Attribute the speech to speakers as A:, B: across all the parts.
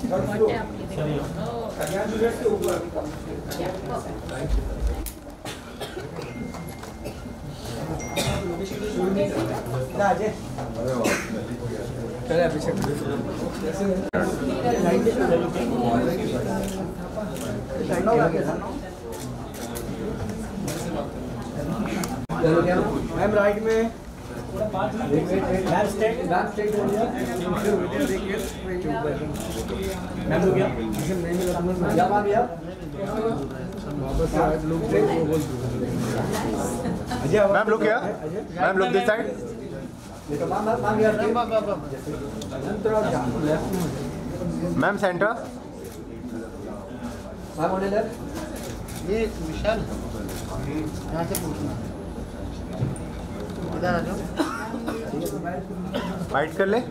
A: Ma'am right में
B: ma'am look here, ma'am look this side. Ma'am centre.
C: ये विशाल यहाँ से पूछना, इधर आ जाओ।
B: वाइट कर ले।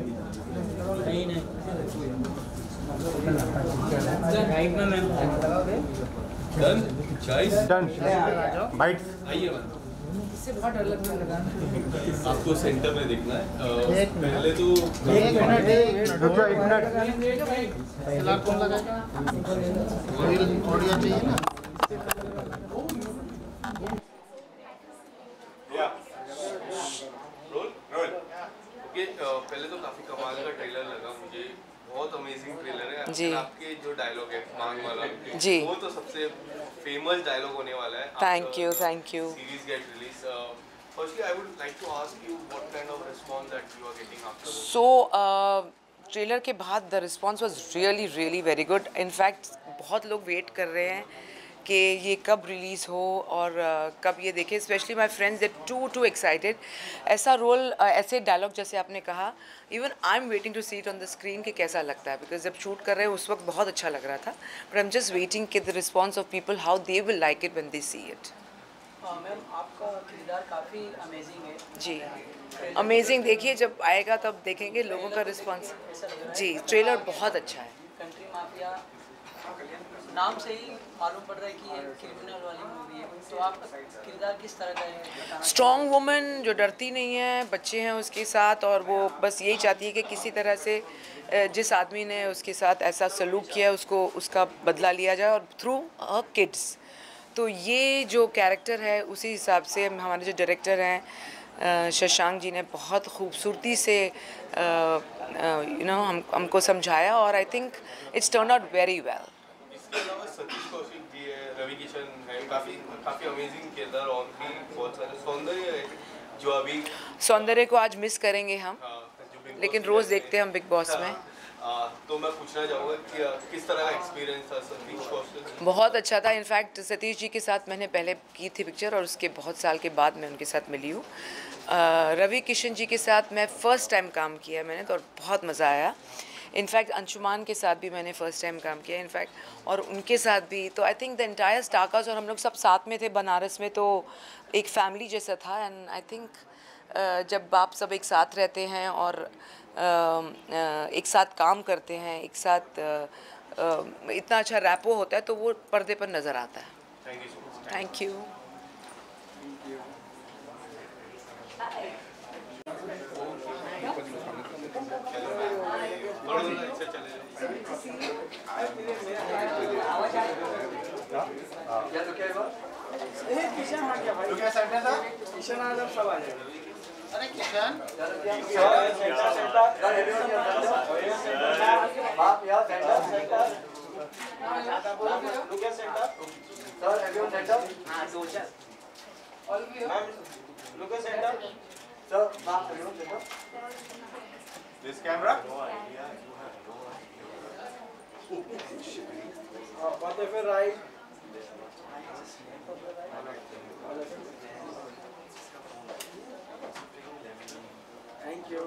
B: डन। वाइट।
D: इससे बहुत डर लगने लगा।
E: आपको सेंटर में देखना है। पहले तो
C: एक मिनट
B: रुको, एक मिनट।
C: फिलहाल कौन लगाएगा? ऑडियो चाहिए ना।
E: पहले तो काफी कमाल का ट्रेलर लगा मुझे, बहुत अमेजिंग ट्रेलर है
F: जी।
E: आपके जो डायलॉग है मांग वाला
F: जी,
E: वो तो सबसे फेमस डायलॉग होने वाला है।
F: Thank you
E: series get release. Firstly I would like to ask you what kind of response that you are getting after.
F: So trailer के बाद the response was really really very good. In fact बहुत लोग wait कर रहे हैं कि ये कब रिलीज़ हो और कब ये देखें। Specially my friends they too excited. ऐसा रोल, ऐसे डायलॉग जैसे आपने कहा, even I am waiting to see it on the screen कि कैसा लगता है, बिकॉज जब शूट कर रहे हैं उस वक्त बहुत अच्छा लग रहा था, but I am just waiting कि the response of people how they will like it when they see it.
D: Ma'am आपका किरदार काफ़ी अमेजिंग है
F: जी, अमेजिंग। देखिए जब आएगा तब देखेंगे लोगों का रिस्पॉन्स। जी, ट्रेलर बहुत अच्छा है।
D: कंट्री माफिया नाम से ही मालूम पड़ रहा है कि ये क्रिमिनल वाली मूवी है, तो आपका किरदार किस तरह का है?
F: स्ट्रॉन्ग वुमन जो डरती नहीं है, बच्चे हैं उसके साथ, और वो बस यही चाहती है कि किसी तरह से जिस आदमी ने उसके साथ ऐसा सलूक किया है उसको उसका बदला लिया जाए, और थ्रू किड्स। तो ये जो कैरेक्टर है उसी हिसाब से हमारे जो डायरेक्टर हैं शशांक जी ने बहुत खूबसूरती से हमको समझाया, और I think it's turn out very well.
E: इसके अलावा सतीश कौशिक जी है, रवि किशन है, काफी अमेजिंग किरदार, और भी बहुत सारे सौंदर्य है जो अभी
F: सौंदर्य को आज मिस करेंगे हम, लेकिन रोज़ देखते हैं हम बिग बॉस में।
E: तो मैं पूछना चाहूँगा कि किस तरह का एक्सपीरियंस था सतीश कौशिक?
F: बहुत अच्छा था। इनफैक्ट सतीश जी के साथ मैंने पहले की थी पिक्चर, और उसके बहुत साल के बाद मैं उनके साथ मिली हूँ। रवि किशन जी के साथ मैं फ़र्स्ट टाइम काम किया मैंने, तो बहुत मज़ा आया। इनफैक्ट अंशुमान के साथ भी मैंने फ़र्स्ट टाइम काम किया इनफैक्ट, और उनके साथ भी। तो I think the entire star cast और हम लोग सब साथ में थे बनारस में, तो एक फैमिली जैसा था। एंड आई थिंक जब आप सब एक साथ रहते हैं और एक साथ काम करते हैं, एक साथ इतना अच्छा रैपो होता है, तो वो पर्दे पर नज़र आता है।
E: Thank you so much.
F: Thank you.
C: अरे Kishan
B: This camera?
A: whatever right. Thank you.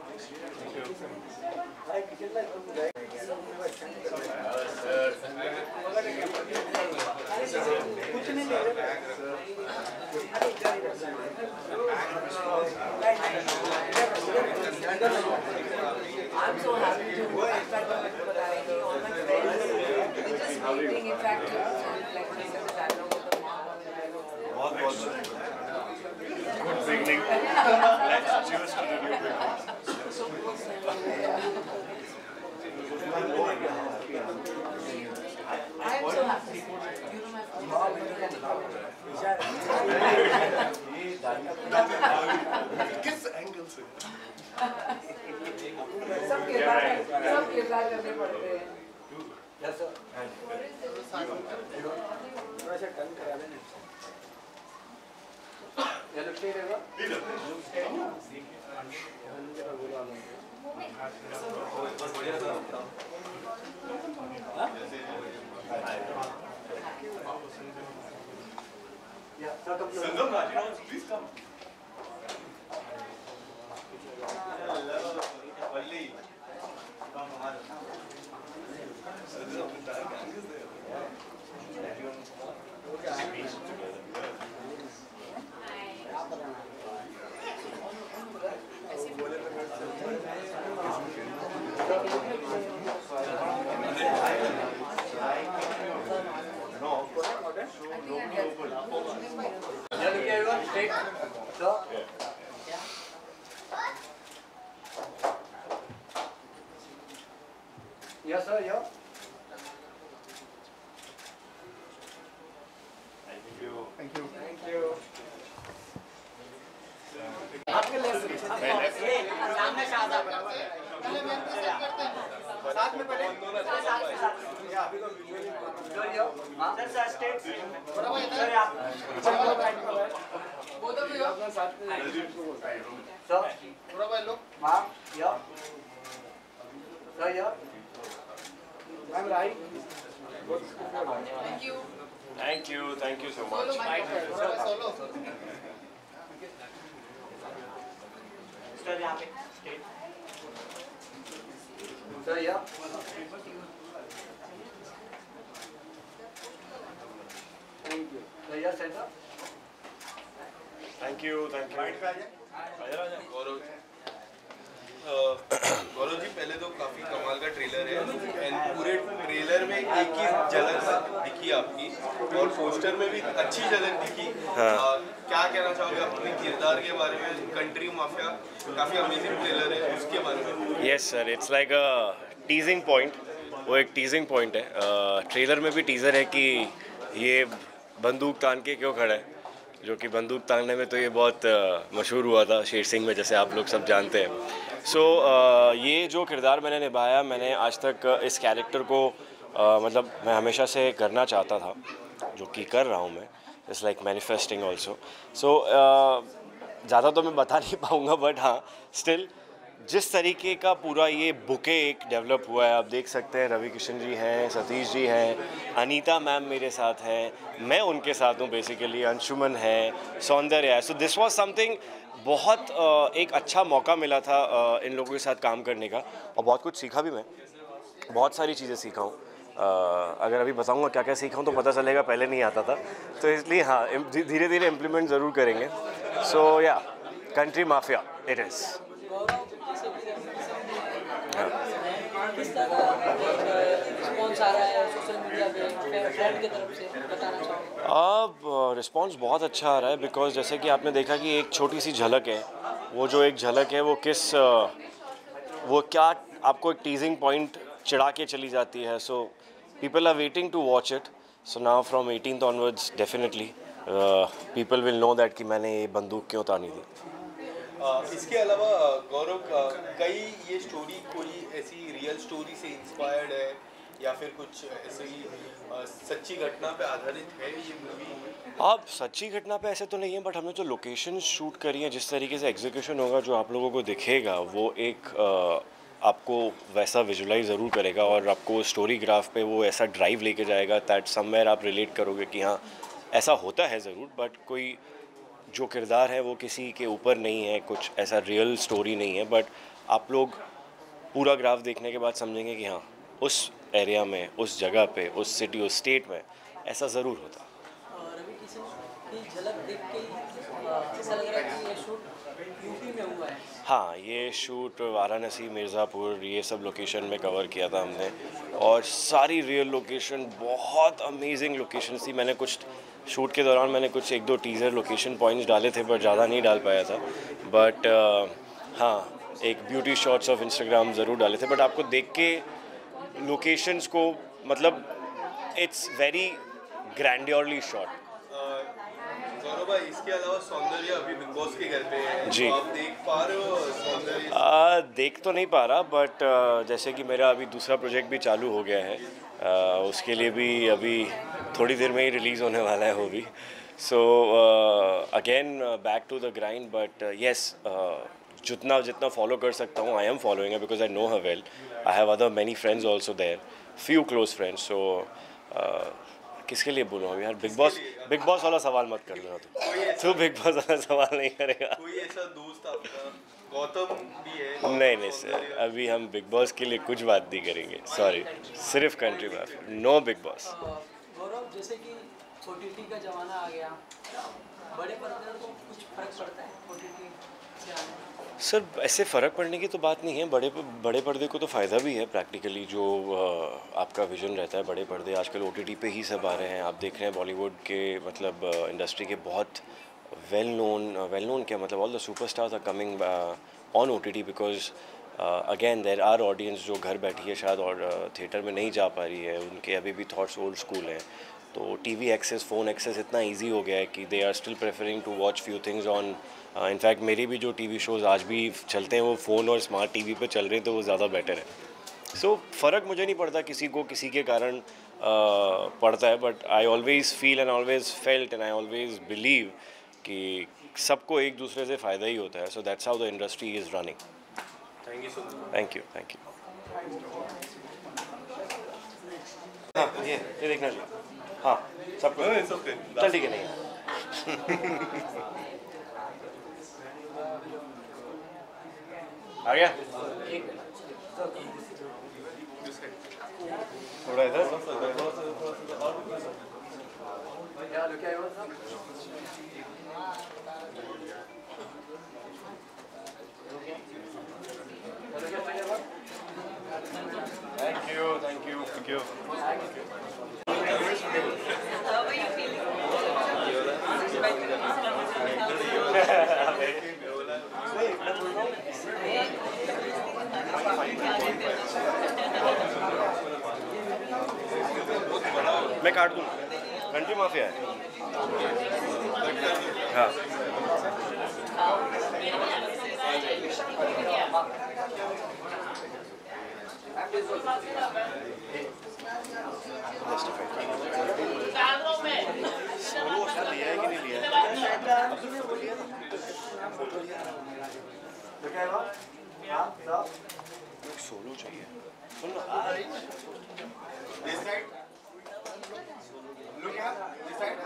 F: I'm so happy to in fact all my friends they're just waiting in fact like this is the dialogue of the mom.
B: बहुत good beginning. Let's choose to the new beginning.
F: किरदार करने पड़ते हैं।
A: थोड़ा सा turn करा देना।
F: ये लोग सही रहेगा?
E: Sangam Rajiv, please come. Valli
F: Yes, sir. Yeah.
A: Thank you.
C: आपके लेफ्ट सामने सादा पहले मैं करते हैं साथ में पहले
F: सर स्टेट
C: थोड़ा वो इधर
F: बोथ ऑफ यू
A: साथ में
F: सर
C: थोड़ा वो लोग
F: मैम या sir yeah
A: I'm right.
F: Thank you
B: Thank you so much.
C: थोड़ा वो सोलो
F: सर यहाँ पे straight sir yeah
A: Thank you.
F: Sir yeah centre
B: Thank you.
E: Gaurav ji, पहले तो काफी कमाल का ट्रेलर है एंड पूरे ट्रेलर में एक ही झलक दिखी आपकी और पोस्टर में भी अच्छी झलक दिखी। क्या कहना चाहोगे अपने किरदार के बारे में? कंट्री माफिया काफी अमेजिंग ट्रेलर है, उसके बारे में।
B: Yes sir, it's like a teasing point. वो एक टीजिंग पॉइंट है। ट्रेलर में भी टीज़र है कि ये बंदूक तान के क्यों खड़ा है, जो कि बंदूक तानने में तो ये बहुत मशहूर हुआ था शेर सिंह में, जैसे आप लोग सब जानते हैं। सो ये जो किरदार मैंने निभाया, मैंने आज तक इस कैरेक्टर को मतलब मैं हमेशा से करना चाहता था, जो कि कर रहा हूँ मैं। It's like manifesting also. So ज़्यादा तो मैं बता नहीं पाऊँगा, बट हाँ स्टिल जिस तरीके का पूरा ये बुके एक डेवलप हुआ है, आप देख सकते हैं। रवि किशन जी हैं, सतीश जी हैं, अनीता मैम मेरे साथ हैं, मैं उनके साथ हूँ बेसिकली, अंशुमन है, सौंदर्य है। सो दिस वाज समथिंग बहुत एक अच्छा मौका मिला था इन लोगों के साथ काम करने का, और बहुत कुछ सीखा भी मैं, बहुत सारी चीज़ें सीखा हूँ। अगर अभी बताऊँगा क्या क्या सीखा हूँ तो पता चलेगा, पहले नहीं आता था, तो इसलिए हाँ धीरे धीरे इम्प्लीमेंट ज़रूर करेंगे। सो या कंट्री माफिया इट इज़।
D: किस तरह रिस्पॉन्स आ रहा है सोशल मीडिया पे फ्रेंड की तरफ से, बताना चाहूँगा।
B: अब रिस्पॉन्स बहुत अच्छा आ रहा है, बिकॉज जैसे कि आपने देखा कि एक छोटी सी झलक है, वो जो एक झलक है वो वो क्या आपको एक टीजिंग पॉइंट चिढ़ा के चली जाती है। So people are waiting to watch it. So now from 18th onwards definitely people will know that कि मैंने ये बंदूक क्यों तानी थी।
E: इसके अलावा गौरव, कई ये स्टोरी कोई ऐसी रियल स्टोरी से इंस्पायर्ड है या फिर कुछ ऐसे ही सच्ची घटना पे आधारित है ये मूवी?
B: अब सच्ची घटना पे ऐसे तो नहीं है, बट हमने जो लोकेशन शूट करी है, जिस तरीके से एग्जीक्यूशन होगा, जो आप लोगों को दिखेगा, वो एक आपको वैसा विजुलाइज ज़रूर करेगा और आपको स्टोरी ग्राफ पे वो ऐसा ड्राइव लेके जाएगा दैट समवेयर आप रिलेट करोगे कि हाँ ऐसा होता है ज़रूर, बट कोई जो किरदार है वो किसी के ऊपर नहीं है, कुछ ऐसा रियल स्टोरी नहीं है। बट आप लोग पूरा ग्राफ देखने के बाद समझेंगे कि हाँ उस एरिया में, उस जगह पे, उस सिटी, उस स्टेट में ऐसा ज़रूर होता।
D: रवि किशन की झलक देख के ऐसा लग रहा है कि ये शूट यूपी में हुआ है।
B: हाँ, ये शूट वाराणसी, मिर्ज़ापुर, ये सब लोकेशन में कवर किया था हमने, और सारी रियल लोकेशन, बहुत अमेजिंग लोकेशन थी। मैंने कुछ शूट के दौरान मैंने कुछ 1-2 टीज़र लोकेशन पॉइंट्स डाले थे, पर ज़्यादा नहीं डाल पाया था। बट हाँ, एक ब्यूटी शॉट्स ऑफ इंस्टाग्राम ज़रूर डाले थे, बट आपको देख के लोकेशंस को, मतलब it's very grandiosely shot.
E: Gaurav, भाई इसके अलावा सौंदर्य अभी बिग बॉस के घर पे है,
B: जी।
E: तो आप देख पा रहे हो सौंदर्य?
B: देख तो नहीं पा रहा, बट जैसे कि मेरा अभी दूसरा प्रोजेक्ट भी चालू हो गया है, उसके लिए भी अभी थोड़ी देर में ही रिलीज़ होने वाला है वो भी. So again back to the grind, but yes, जितना फॉलो कर सकता हूँ आई एम फॉलोइंग है, because I know her well. I have other many friends also there, few close friends. So किसके लिए बोलूँ अभी यार? बिग बॉस वाला सवाल मत कर लेना तू बिग बॉस वाला सवाल नहीं करेगा.
E: कोई ऐसा दोस्त आपका गौतम भी है?
B: नहीं सर, अभी हम बिग बॉस के लिए कुछ बात नहीं करेंगे, सॉरी. सिर्फ country mafia, no Bigg Boss.
D: Gaurav, जैसे कि OTT का ज़माना आ गया, बड़े पर्दे को कुछ फर्क पड़ता है OTT से आने में?
B: सर ऐसे फ़र्क पड़ने की तो बात नहीं है. बड़े पर्दे को तो फ़ायदा भी है प्रैक्टिकली. जो आपका विजन रहता है, बड़े पर्दे आजकल OTT पे ही सब आ रहे हैं. आप देख रहे हैं बॉलीवुड के मतलब इंडस्ट्री के बहुत वेल नोन क्या मतलब all the superstars are coming on OTT, because again there are audience जो घर बैठी है शायद और थिएटर में नहीं जा पा रही है. उनके अभी भी थॉट्स ओल्ड स्कूल हैं. तो TV एक्सेस, फ़ोन एक्सेस इतना ईजी हो गया है कि they are still preferring to watch few things on. In fact मेरी भी जो TV शोज़ आज भी चलते हैं वो फ़ोन और स्मार्ट TV पे चल रहे हैं, तो वो ज़्यादा बेटर है. सो फ़र्क मुझे नहीं पड़ता किसी को किसी के कारण पड़ता है, but I always feel and always felt and I always believe कि सबको एक दूसरे से फ़ायदा ही होता है. So that's how the industry is running.
E: Thank you so much.
B: Thank you. हाँ ये देखना चाहिए. हाँ सबको चल ठीक है. नहीं आ गया थोड़ा इधर. Thank you. मैं काट दूँ. कंट्री माफिया है. हाँ लिया है कि नहीं लिया है? सोलो चाहिए. सुन ना.
E: This side. Look here. This side.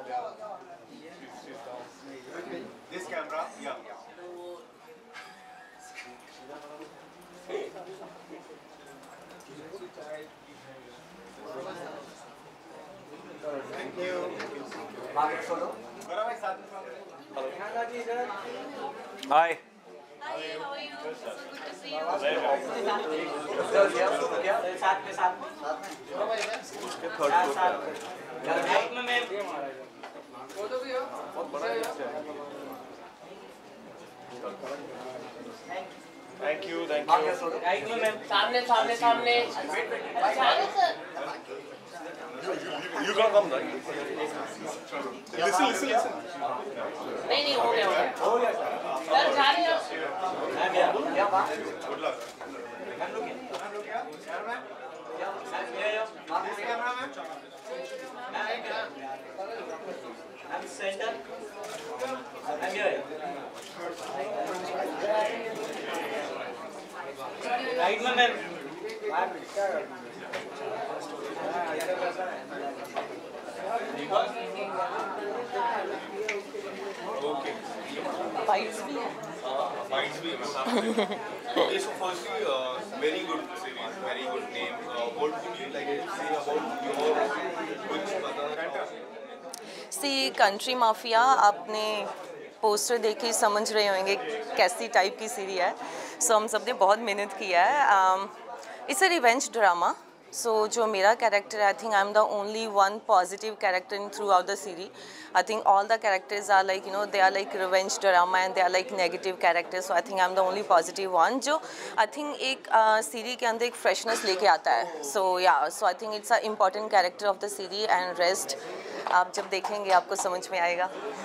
E: This camera. Yeah. Thank you.
B: Hi.
G: Hi, how are you? So good to see you.
B: Thank you.
G: सामने
B: You gonna come, right?
E: Listen.
G: नहीं हो गया सर जा रहे हो
E: Good luck. Okay.
G: फाइट्स भी है
E: Fights भी है. Okay, so firstly, very good series, very good name. What would you like to say about your कुछ बताना?
G: सी कंट्री माफिया आपने पोस्टर देख के समझ रहे होंगे कैसी टाइप की सीरीज है. सो हम सब ने बहुत मेहनत किया है. It's a revenge drama. So जो मेरा कैरेक्टर है, I think I am the only one positive character in throughout the series. I think all the characters are like, you know, they are like revenge drama and they are like negative characters. So I think I'm the only positive one. जो I think एक series के अंदर एक freshness लेके आता है. So yeah, so I think it's a important character of the series and rest आप जब देखेंगे आपको समझ में आएगा.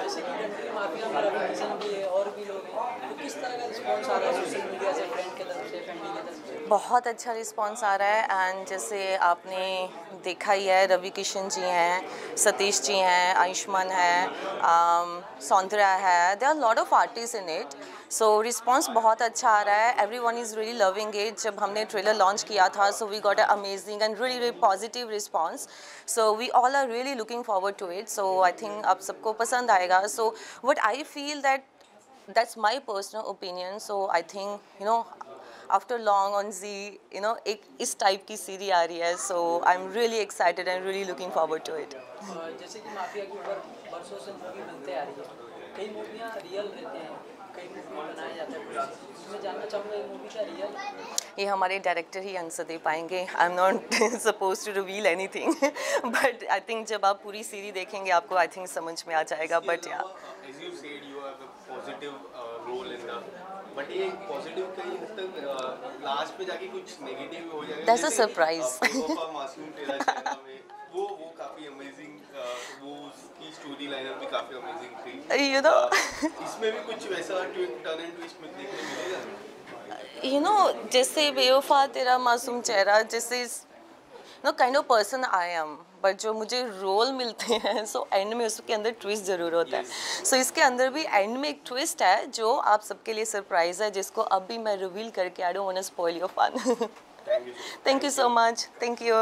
D: जैसे कि कंट्री माफिया में रवि किशन भी है और भी लोग हैं, तो किस तरह का रिस्पॉन्स आ रहा है सोशल मीडिया से, फ्रेंड की तरफ से, फैमिली की तरफ से?
G: बहुत अच्छा रिस्पांस आ रहा है। एंड जैसे आपने देखा ही है, रवि किशन जी हैं, सतीश जी हैं, आयुष्मान है, सौंदर्या है, there are lot of artist in it. So response बहुत अच्छा आ रहा है, everyone is really loving it. जब हमने ट्रेलर लॉन्च किया था, so we got a amazing and really positive response. So we all are really looking forward to it. So I think आप सबको पसंद आएगा। So what I feel that's my personal opinion. So I think after long on Z, एक इस type की series आ रही है, so I'm really excited and really looking forward to it.
D: जैसे कि माफिया के ऊपर बरसों से मूवी बनते आ रही है, कई मूवियाँ रियल रहते हैं, कई मूवी बनाया जाता है, मैं जानना चाहूँगा ये मूवी क्या रियल है?
G: ये हमारे डायरेक्टर ही आंसर दे पाएंगे। I am not suppose to reveal anything, but I think जब आप पूरी सीरीज देखेंगे आपको आई थिंक समझ में आ जाएगा। बट या
E: as you said you have a positive role in the but ये पॉजिटिव कहीं हद तक लास्ट पे जाके कुछ नेगेटिव हो जाएगा।
G: That's a surprise.
E: मासूम तेरा चेहरा में वो काफी अमेजिंग, वो उसकी स्टोरी लाइनअप भी काफी अमेजिंग थी। इसमें भी कुछ वैसा टर्न एंड ट्विस्ट में देखने मिलेगा?
G: जैसे बेवफा तेरा मासूम चेहरा, जैसे kind of person I am, but जो मुझे रोल मिलते हैं सो एंड में उसके अंदर ट्विस्ट ज़रूर होता है। सो इसके अंदर भी एंड में एक ट्विस्ट है जो आप सबके लिए सरप्राइज है, जिसको अभी मैं रिवील करके I don't want to spoil your fun. Thank you so much. Thank you.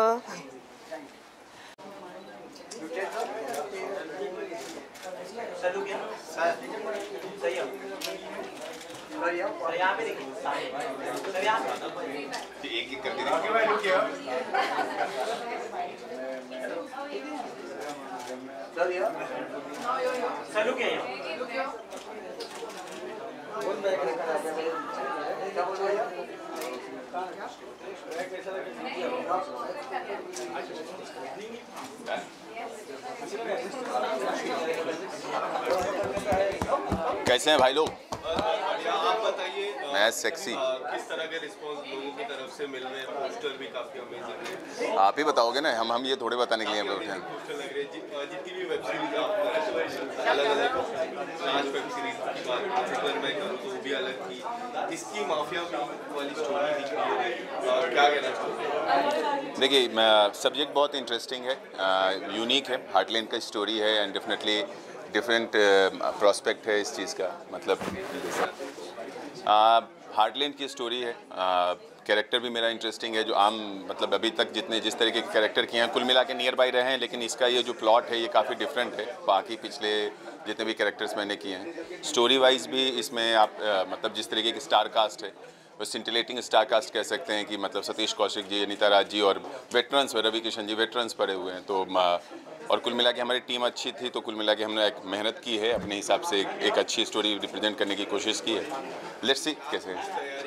E: एक करके
H: कैसे हैं भाई लोग?
E: आप बताइए
H: मैं सेक्सी।
E: किस तरह के रिस्पांस लोगों की तरफ से मिल रहे हैं? पोस्टर भी काफी अमेजिंग है।
H: आप ही बताओगे ना, हम ये थोड़े बताने के लिए हम लोग हैं।
E: पोस्टर लग रहे हैं जितनी भी वेब सीरीज आप अलग अलग लास्ट वेब सीरीज की बात अगर मैं करूँ तो वो भी अलग थी, इसकी माफिया वाली स्टोरी दिख रही है, क्या कहना चाहूँगा?
H: देखिए सब्जेक्ट बहुत इंटरेस्टिंग है, यूनिक है, हार्टलैंड का स्टोरी है एंड डेफिनेटली डिफरेंट प्रॉस्पेक्ट है इस चीज़ का। मतलब हार्टलैंड की स्टोरी है, कैरेक्टर भी मेरा इंटरेस्टिंग है, जो आम मतलब अभी तक जिस तरीके के कैरेक्टर किए हैं कुल मिला के नियर बाई रहे हैं, लेकिन इसका ये जो प्लॉट है ये काफ़ी डिफरेंट है बाकी पिछले जितने भी कैरेक्टर्स मैंने किए हैं। स्टोरी वाइज भी इसमें आप मतलब जिस तरीके की स्टार कास्ट है, वो सिंटिलेटिंग स्टार कास्ट कह सकते हैं कि मतलब सतीश कौशिक जी, अनीता राज जी और वेटरन्स, रवि किशन जी वेटरन्स पड़े हुए हैं। तो और कुल मिला के हमारी टीम अच्छी थी, तो कुल मिला के हमने एक मेहनत की है, अपने हिसाब से एक अच्छी स्टोरी रिप्रेजेंट करने की कोशिश की है। लेट्स सी कैसे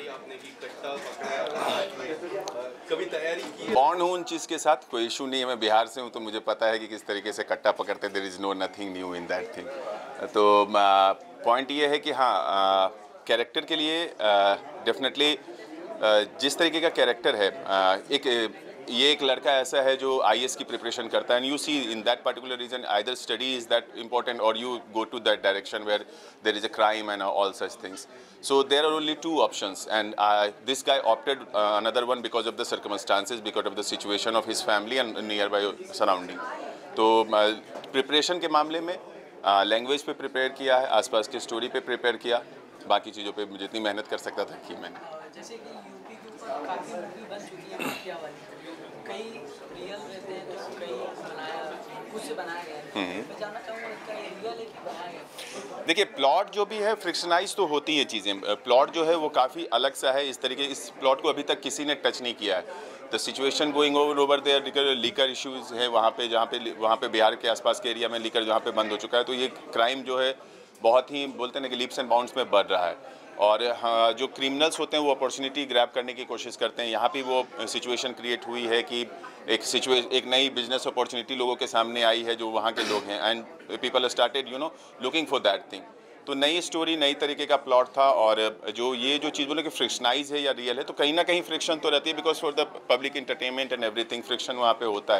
E: कभी तैयारी की?
H: बॉन्ड हूँ उन चीज़ के साथ, कोई इशू नहीं है। मैं बिहार से हूँ तो मुझे पता है कि किस तरीके से कट्टा पकड़ते, there is no nothing new in that thing. तो पॉइंट ये है कि हाँ, कैरेक्टर के लिए डेफिनेटली जिस तरीके का कैरेक्टर है, ये एक लड़का ऐसा है जो IAS की प्रिपरेशन करता है, and you see in that particular region either study is that important और you go to that direction where there is a crime and all such things. So there are only two options, and this guy opted another one because of the circumstances, because of the situation of his family and nearby surrounding. तो preparation के मामले में language पे prepare किया है, आसपास की story पे प्रिपेयर किया, बाकी चीज़ों पे जितनी मेहनत कर सकता था की मैंने.
D: जैसे कि यूपी के ऊपर काफ़ी मूवी बन चुकी है माफिया वाली, कई रियल रहते हैं तो कई खुद से बनाया गया है. मैं जानना चाहूँगा इसका रियल है कि बनाया गया?
H: देखिए, प्लॉट जो भी है फ्रिक्शनाइज तो होती है चीज़ें. प्लॉट जो है वो काफ़ी अलग सा है. इस तरीके इस प्लॉट को अभी तक किसी ने टच नहीं किया है. The situation going over there, liquor issues है वहाँ पे बिहार के आसपास के एरिया में लीकर जहाँ पे बंद हो चुका है, तो ये क्राइम जो है बहुत ही बोलते हैं कि लीप्स एंड बाउंड्स में बढ़ रहा है. और हाँ, जो क्रिमिनल्स होते हैं वो अपॉर्चुनिटी ग्रैब करने की कोशिश करते हैं. यहाँ पे वो सिचुएशन क्रिएट हुई है कि एक नई बिजनेस अपॉर्चुनिटी लोगों के सामने आई है जो वहाँ के लोग हैं, and people started looking for that thing. तो नई स्टोरी, नई तरीके का प्लॉट था. और जो ये जो चीज़ बोले कि फ्रिक्शनाइज है या रियल है, तो कहीं ना कहीं फ्रिक्शन तो रहती है, because for the public entertainment and everything friction वहाँ पे होता है.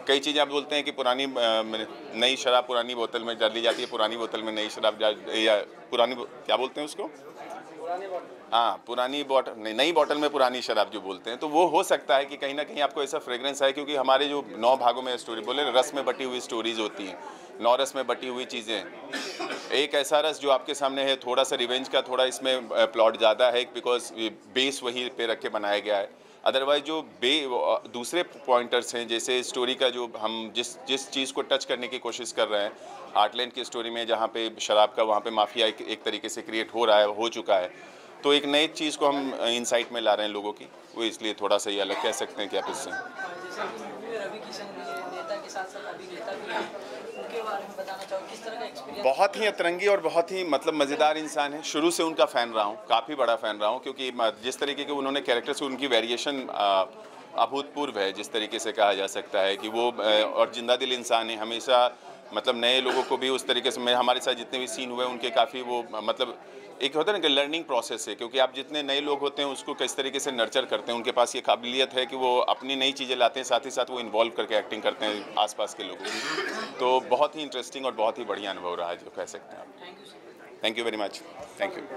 H: कई चीज़ें आप बोलते हैं कि पुरानी नई शराब पुरानी बोतल में डाली जाती है, पुरानी बोतल में नई शराब या पुरानी क्या बोलते हैं उसको, हाँ पुरानी बॉटल नई बॉटल में पुरानी शराब जो बोलते हैं, तो वो हो सकता है कि कहीं ना कहीं आपको ऐसा फ्रेग्रेंस आए, क्योंकि हमारे जो 9 भागों में स्टोरी बोले रस में बटी हुई स्टोरीज होती हैं, 9 रस में बटी हुई चीज़ें। एक ऐसा रस जो आपके सामने है, थोड़ा सा रिवेंज का, थोड़ा इसमें प्लॉट ज़्यादा है बिकॉज बेस वही पे रख के बनाया गया है। अदरवाइज जो दूसरे पॉइंटर्स हैं, जैसे स्टोरी का जो हम जिस चीज़ को टच करने की कोशिश कर रहे हैं, हार्टलैंड की स्टोरी में जहाँ पे शराब का, वहाँ पे माफिया एक तरीके से क्रिएट हो चुका है, तो एक नई चीज़ को हम इंसाइट में ला रहे हैं लोगों की, वो इसलिए थोड़ा सा ये अलग कह सकते हैं कि आप इससे।
D: जैसे कि मूवी में रवि किशन भी है, नेता के साथ साथ अभिनेता भी है, उनके बारे में बताना चाहो किस तरह का एक्सपीरियंस?
H: बहुत ही अतरंगी और बहुत ही मतलब मज़ेदार इंसान है। शुरू से उनका फ़ैन रहा हूँ, काफ़ी बड़ा फ़ैन रहा हूँ, क्योंकि जिस तरीके के उन्होंने कैरेक्टर से, उनकी वेरिएशन अभूतपूर्व है, जिस तरीके से कहा जा सकता है कि वो और जिंदा दिल इंसान है। हमेशा मतलब नए लोगों को भी उस तरीके से, मैं हमारे साथ जितने भी सीन हुए उनके काफ़ी वो मतलब एक होता है ना कि लर्निंग प्रोसेस है, क्योंकि आप जितने नए लोग होते हैं उसको किस तरीके से नर्चर करते हैं, उनके पास ये काबिलियत है कि वो अपनी नई चीज़ें लाते हैं, साथ ही साथ वो इन्वॉल्व करके एक्टिंग करते हैं आसपास के लोगों की। तो बहुत ही इंटरेस्टिंग और बहुत ही बढ़िया अनुभव रहा है, जो कह सकते हैं आप। Thank you very much. Thank you.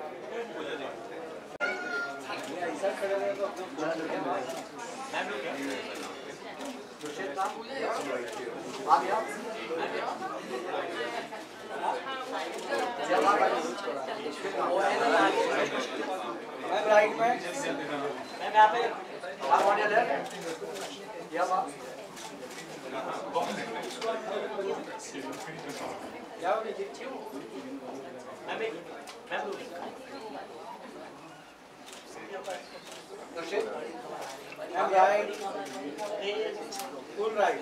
A: Ma'am right में, मैम यहाँ पे आप ऑन योर लेफ्ट, या मैम क्या मैम राइट, फुल राइट,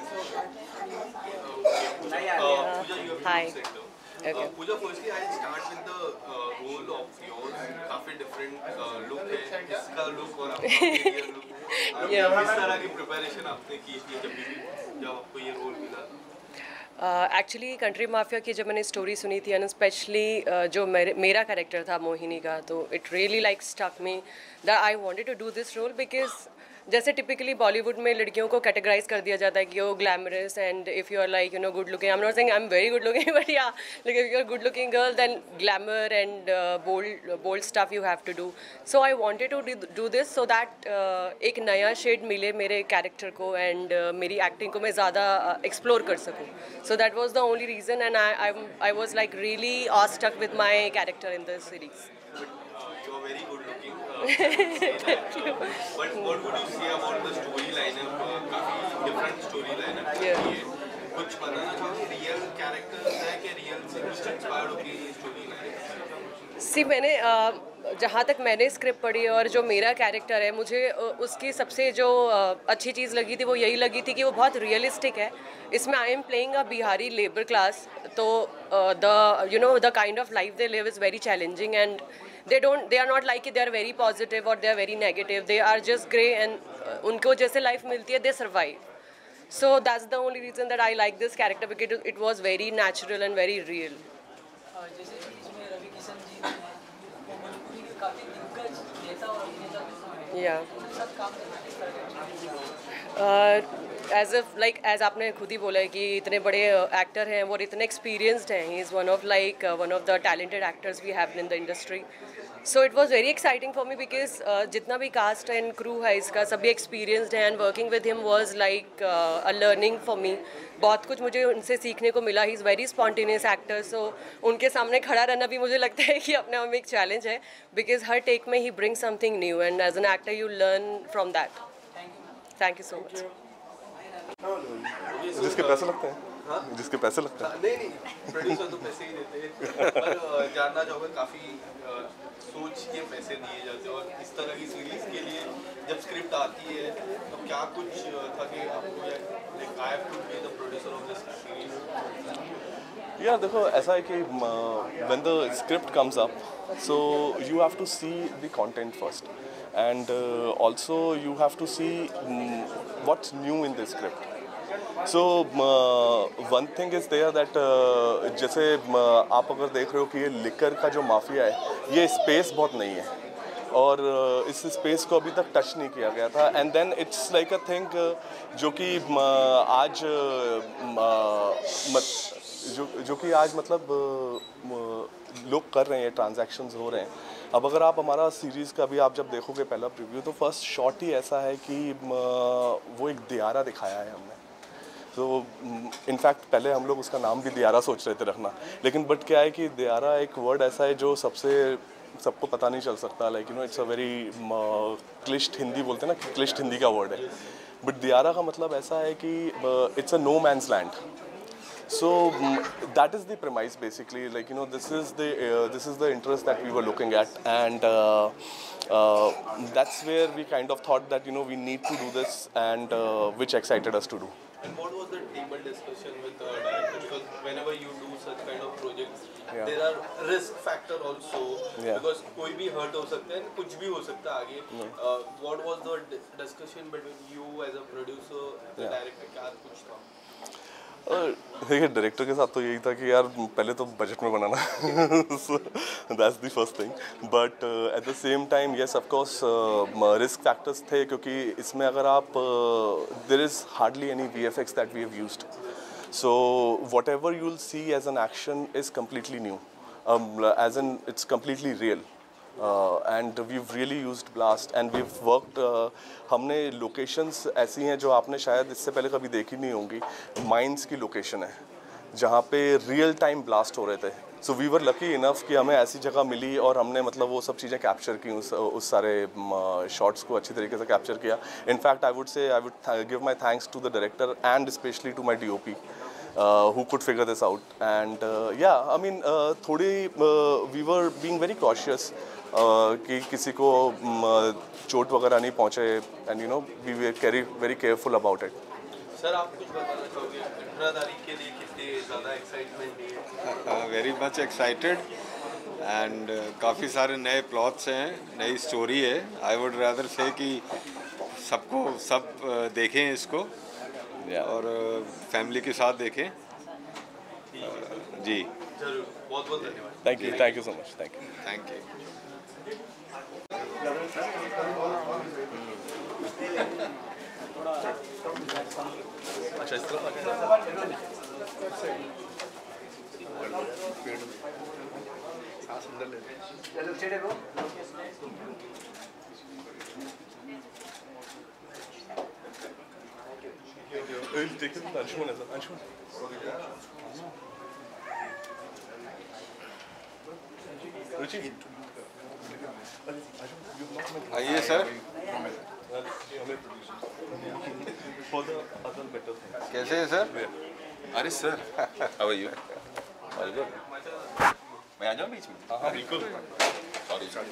A: नहीं आ रही।
G: Hi.
E: Okay. Pooja, firstly, I'll start with the role of yours. काफी different look है, इसका look और आपका interior look. किस तरह की preparation आपने की थी जब आपको ये role मिला?
I: एक्चुअली कंट्री माफिया की जब मैंने स्टोरी सुनी थी एंड स्पेशली जो मेरा कैरेक्टर था मोहिनी का, तो it really like stuck me that I wanted to do this role, because जैसे टिपिकली बॉलीवुड में लड़कियों को कैटेगराइज कर दिया जाता है कि वो glamorous and if you are like good looking, I am not saying I am very good looking, but yeah like if you are good looking girl then glamour and bold stuff you have to do. So I wanted to do this so that एक नया shade मिले मेरे character को and मेरी acting को मैं ज़्यादा explore कर सकूँ। So that was the only reason and I was like really awestruck with my character in this series.
E: You are very good looking. But what would you say about the storyline? काफी different storyline है। कुछ बताना चाहोगे real characters है कि real से कुछ inspired होके ये storyline?
I: सी मैंने जहाँ तक मैंने स्क्रिप्ट पढ़ी और जो मेरा कैरेक्टर है, मुझे उसकी सबसे जो अच्छी चीज़ लगी थी वो यही लगी थी कि वो बहुत रियलिस्टिक है। इसमें I am playing a Bihari labour class, तो the kind of life they live is very challenging and they are not like they are very positive or they are very negative, they are just grey and उनको जैसे life मिलती है they survive. So that's the only reason that I like this character, because it was very natural and very real.
D: जैसे कि इसमें रवि किशन जी ने वो मणिपुरी के काफी दिग्गज नेता और अभिनेता भी हैं।
I: Yeah.
D: उनके साथ काम करना किस तरह का?
I: एज आपने खुद ही बोला है कि इतने बड़े एक्टर हैं और इतने एक्सपीरियंस्ड हैं, he is one of the talented actors we have in the industry. So it was very exciting for me because जितना भी कास्ट एंड क्रू है इसका, सभी एक्सपीरियंस्ड हैं and working with him was like a learning for me. बहुत कुछ मुझे उनसे सीखने को मिला। He is very spontaneous actor, so उनके सामने खड़ा रहना भी मुझे लगता है कि अपने आप में एक चैलेंज है, बिकॉज हर टेक में he bring something new and as an actor you learn from that. Thank you so much.
E: जिसके पैसे लगते हैं, जिसके पैसे लगते हैं, नहीं प्रोड्यूसर तो पैसे ही देते हैं, पर जानना चाहोगे काफ़ी सोच के पैसे दिए जाते हैं, और इस तरह की सीरीज के लिए जब स्क्रिप्ट आती है तो क्या कुछ था कि आपको like I have to be the producer of this series?
J: या देखो ऐसा है कि when the script comes up, so you have to see the content first and also you have to see what's new in the script. So one thing is there that जैसे आप अगर देख रहे हो कि ये लिकर का जो माफिया है, ये स्पेस बहुत नहीं है, और इस स्पेस को अभी तक टच नहीं किया गया था। And then it's like a thing जो कि आज मतलब लोग कर रहे हैं, ट्रांजैक्शंस हो रहे हैं। अब अगर आप हमारा सीरीज़ का भी आप जब देखोगे पहला प्रीव्यू, तो फर्स्ट शॉट ही ऐसा है कि वो एक दियारा दिखाया है हमने। तो इनफैक्ट पहले हम लोग उसका नाम भी दियारा सोच रहे थे रखना, लेकिन बट क्या है कि दियारा एक वर्ड ऐसा है जो सबको पता नहीं चल सकता। Like you know it's a very क्लिष्ट हिंदी बोलते हैं ना, कि क्लिष्ट हिंदी का वर्ड है। बट दियारा का मतलब ऐसा है कि it's a no man's land. So that is the premise basically. Like you know, this is the interest that we were looking at, and that's where we kind of thought that you know we need to do this, and which excited us to do.
E: And what was the table discussion with the director? Because whenever you do such kind of projects, there are risk factor also. Because कोई भी hurt हो सकता है, कुछ भी हो सकता है आगे. What was the discussion between you as a producer, the director? क्या कुछ था?
J: देखिए डायरेक्टर के साथ तो यही था कि यार पहले तो बजट में बनाना that's the first thing. But at the same time yes of course risk factors थे, क्योंकि इसमें अगर आप there is hardly any VFX that we have used, so whatever you will see as an action is completely new, as an it's completely real. And we've really used blast and we've worked. हमने locations ऐसी हैं जो आपने शायद इससे पहले कभी देखी नहीं होंगी। माइंस की लोकेशन है जहाँ पे रियल टाइम ब्लास्ट हो रहे थे। So we were lucky enough कि हमें ऐसी जगह मिली और हमने मतलब वो सब चीज़ें कैप्चर की, उस सारे शॉट्स को अच्छी तरीके से कैप्चर किया। In fact I would give my thanks to the director and specially to my DOP who could figure this out. And yeah, I mean थोड़ी we were being very cautious कि किसी को चोट वगैरह नहीं पहुँचे, and you know we were very careful about it.
E: Sir आप कुछ बताना चाहोगे 18 तारीख के लिए कितने ज़्यादा एक्साइटमेंट है?
K: वेरी मच एक्साइटेड एंड काफ़ी सारे नए प्लॉट्स हैं, नई स्टोरी है। आई वुड रादर से कि सब देखें इसको और फैमिली के साथ देखें। जी
E: जरूर, बहुत बहुत धन्यवाद।
J: Thank you so much. Thank you. अच्छा इस तरह
K: आइए सर। कैसे हैं सर?
H: अरे सर हाउ आर यू? मैं आ जाऊँ बीच में?
J: हाँ बिल्कुल।
H: सॉरी।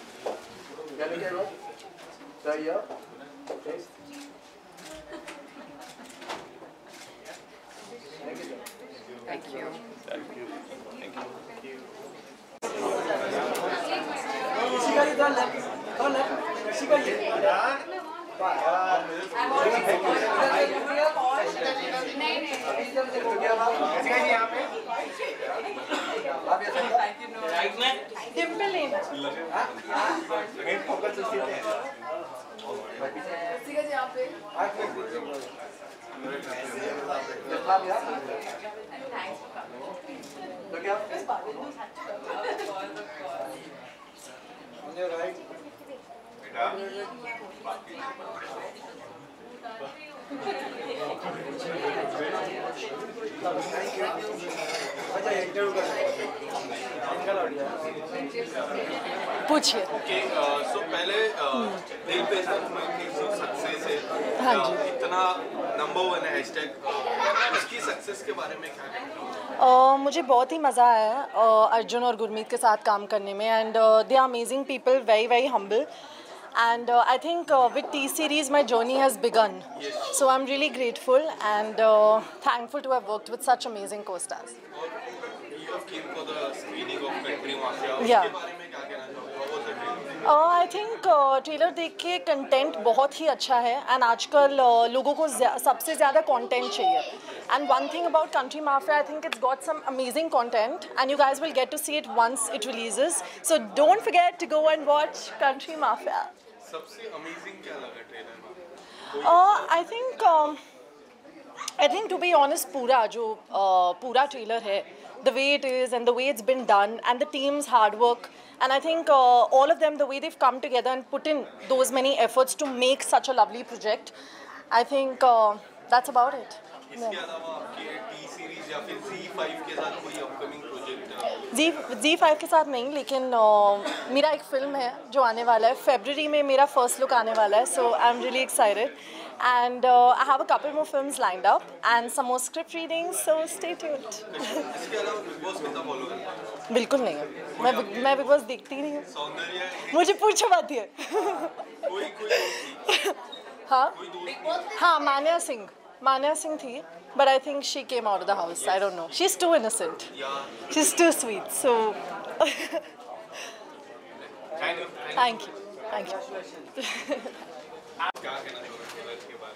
F: Thank you.
C: इसी का इधर लेफ्ट, इसी का ये
D: डिम्पल लेना
C: मेन फोकस उसी पे है।
D: इसी का यहाँ पे
C: तो क्या on your right अच्छा इंटरव्यू कर
D: पूछिए।
E: ओके सो पहले दिल पे सक्सेस है,
D: हाँ जी।
E: इतना नंबर 1 हैशटैग, उसकी सक्सेस के बारे में क्या कहना?
D: मुझे बहुत ही मज़ा आया अर्जुन और गुरमीत के साथ काम करने में and they are amazing people, very humble and I think with T-Series my journey has begun. So I'm really grateful and thankful to have worked with such amazing co-stars.
E: You came for the screening of Country Mafia.
D: Yeah.
E: उसके बारे में क्या कहना चाहोगे? What was the trailer?
D: I think trailer देख के content बहुत ही अच्छा है एंड आजकल लोगों को सबसे ज़्यादा कंटेंट चाहिए and one thing about country mafia I think it's got some amazing content and you guys will get to see it once it releases so don't forget to go and watch country mafia.
E: सबसे amazing क्या लगा trailer में?
D: I think to be honest पूरा trailer है the way it is and the way it's been done and the team's hard work and I think all of them the way they've come together and put in those many efforts to make such a lovely project I think that's about it.
E: इसके अलावा आपके T series या फिर Z5 के साथ कोई upcoming project?
D: Z5 के साथ नहीं लेकिन मेरा एक फिल्म है जो आने वाला है फरवरी में मेरा फर्स्ट लुक आने वाला है so I am really excited and I have a couple more films lined up and some more script readings so stay tuned.
E: इसके अलावा बिग बॉस कितना फॉलो करते हैं?
D: बिल्कुल नहीं मैं बिग बॉस देखती ही नहीं हूँ
E: सौंदर्य
D: मुझे पूछो बात है
E: कोई
D: हाँ मान्या सिंह थी but I think she came out of the house I don't know she's too innocent she's too sweet so thank you
E: क्या कहना चाहोगे ट्रेलर के बारे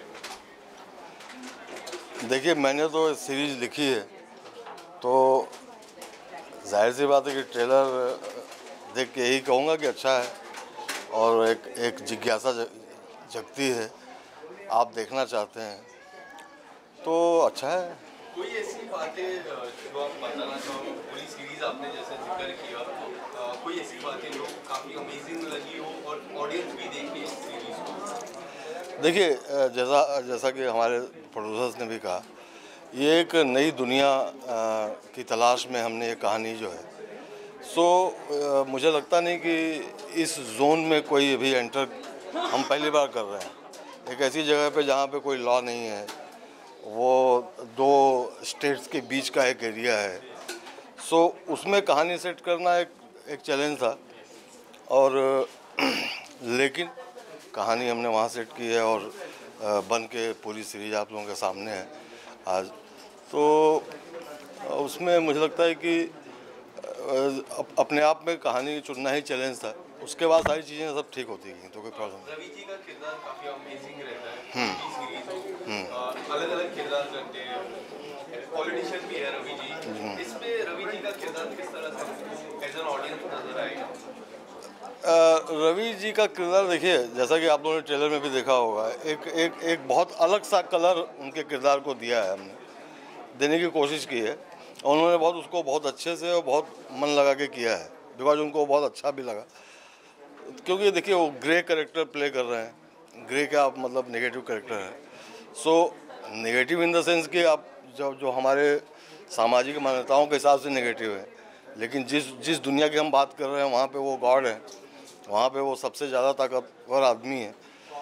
E: में?
L: देखिए मैंने तो सीरीज लिखी है तो जाहिर सी बात है कि ट्रेलर देख के यही कहूँगा कि अच्छा है और एक जिज्ञासा जगती है आप देखना चाहते हैं तो अच्छा है।
E: कोई ऐसी बातें जो आप बताना चाहो पूरी सीरीज आपने जैसे जिक्र किया कोई ऐसी बातें जो काफ़ी अमेजिंग लगी हो और ऑडियंस भी देखे इस सीरीज को?
L: देखिए जैसा कि हमारे प्रोड्यूसर्स ने भी कहा ये एक नई दुनिया की तलाश में हमने ये कहानी जो है सो मुझे लगता नहीं कि इस जोन में कोई अभी एंटर हम पहली बार कर रहे हैं एक ऐसी जगह पे जहाँ पे कोई लॉ नहीं है वो दो स्टेट्स के बीच का एक एरिया है सो उसमें कहानी सेट करना एक चैलेंज था और लेकिन कहानी हमने वहाँ सेट की है और बन के पूरी सीरीज आप लोगों के सामने है आज तो उसमें मुझे लगता है कि अपने आप में कहानी चुनना ही चैलेंज था उसके बाद सारी चीज़ें सब ठीक होती गई तो कोई प्रॉब्लम नहीं।
E: रवि जी का किरदार काफ़ी अमेजिंग रहता है अलग अलग किरदार करते हैं पॉलिटिशियन भी है रवि जी इसमें रवि जी का किरदार किस तरह से एज एन ऑडियंस नजर आएगा?
L: रवि जी का किरदार देखिए जैसा कि आप लोगों ने ट्रेलर में भी देखा होगा एक बहुत अलग सा कलर उनके किरदार को दिया है हमने देने की कोशिश की है और उन्होंने उसको बहुत अच्छे से और बहुत मन लगा के किया है बिकॉज उनको बहुत अच्छा भी लगा क्योंकि देखिए वो ग्रे कैरेक्टर प्ले कर रहे हैं ग्रे का मतलब नेगेटिव कैरेक्टर है so negative in the sense कि आप जो हमारे सामाजिक मान्यताओं के हिसाब से नेगेटिव है लेकिन जिस दुनिया की हम बात कर रहे हैं वहाँ पे वो गॉड है वहाँ पे वो सबसे ज़्यादा ताकतवर आदमी है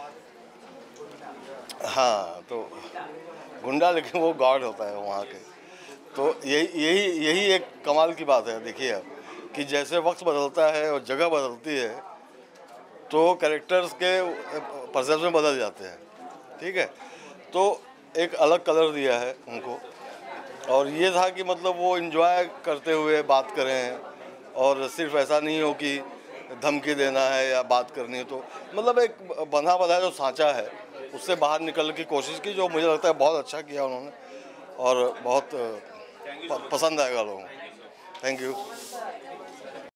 L: हाँ तो गुंडा लेकिन वो गॉड होता है वहाँ के तो यही एक कमाल की बात है। देखिए आप कि जैसे वक्त बदलता है और जगह बदलती है तो कैरेक्टर्स के परसेप्शन बदल जाते हैं ठीक है तो एक अलग कलर दिया है उनको और ये था कि मतलब वो एंजॉय करते हुए बात करें और सिर्फ ऐसा नहीं हो कि धमकी देना है या बात करनी है तो मतलब एक बंधा बंधा जो सांचा है उससे बाहर निकलने की कोशिश की जो मुझे लगता है बहुत अच्छा किया उन्होंने और बहुत पसंद आएगा लोगों को। Thank you.